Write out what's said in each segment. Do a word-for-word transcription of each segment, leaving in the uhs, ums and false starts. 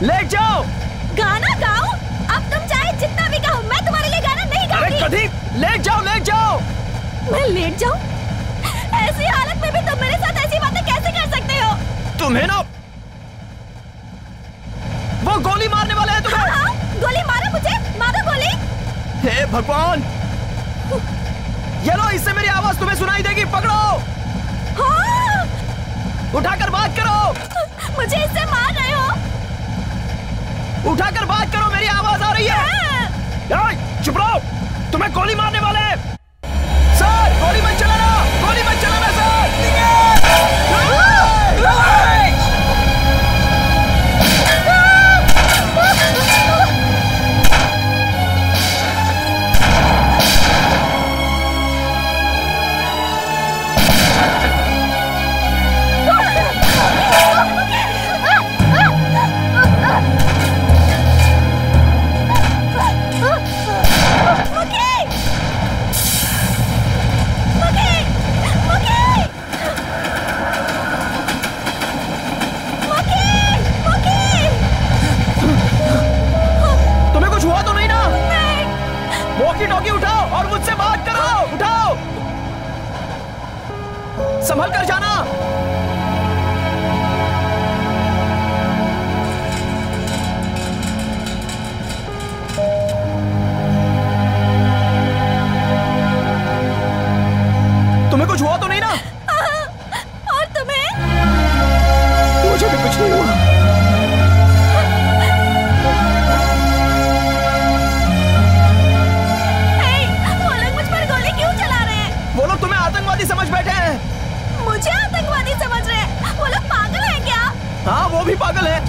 Late जाओ। गाना गाओ? अब तुम चाहे जितना भी गाओ, मैं तुम्हारे लिए गाना नहीं गाऊंगी। अरे कभी लेट जाओ, लेट जाओ। मैं लेट जाऊं? ऐसी हालत में भी तुम मेरे साथ ऐसी बातें कैसे कर सकते हो? तुम्हें ना वो गोली मारने वाले हैं तुम्हें। हाँ, हाँ, गोली मारो मुझे, मारो गोली। हे भगवान, ये लो, इससे मेरी आवाज तुम्हें सुनाई देगी, पकड़ो। हाँ। उठाकर बात करो। मुझे इससे मार रहे हो? उठाकर बात करो, मेरी आवाज आ रही है। हाँ। चुप रहो, तुम्हें गोली मारने वाले हैं। सर, गोली मत चलाना, गोली मत चलाना सर। वॉकी-टॉकी उठाओ और मुझसे बात करो। उठाओ, संभल कर जाना। तुम्हें कुछ हुआ तो नहीं ना? और तुम्हें? मुझे भी कुछ नहीं हुआ। वो लोग तुम्हें आतंकवादी समझ बैठे हैं। मुझे आतंकवादी समझ रहे हैं? वो लोग पागल हैं क्या? हाँ, वो भी पागल है।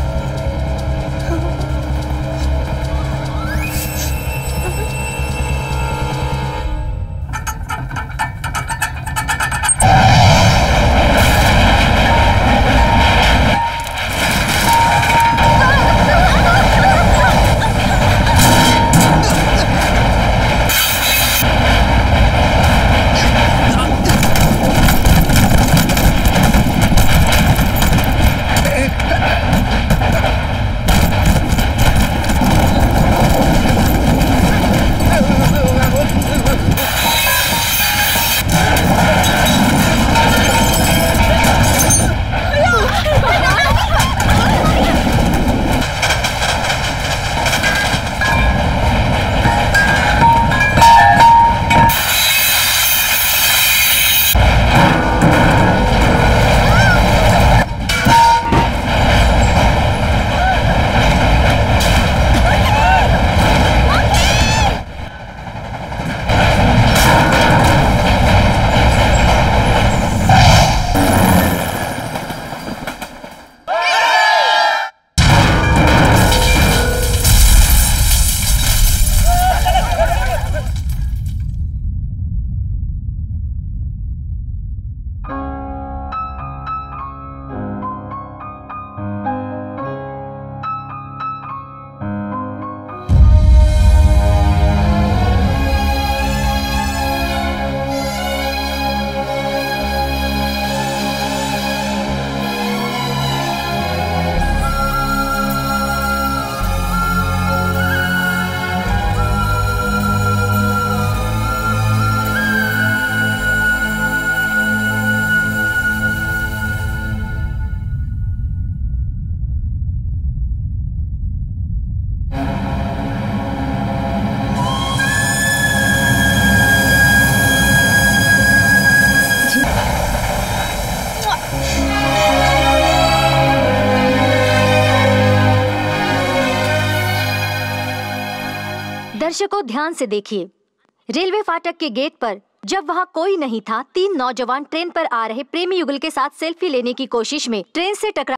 दर्शकों ध्यान से देखिए, रेलवे फाटक के गेट पर जब वहां कोई नहीं था, तीन नौजवान ट्रेन पर आ रहे प्रेमी युगल के साथ सेल्फी लेने की कोशिश में ट्रेन से टकरा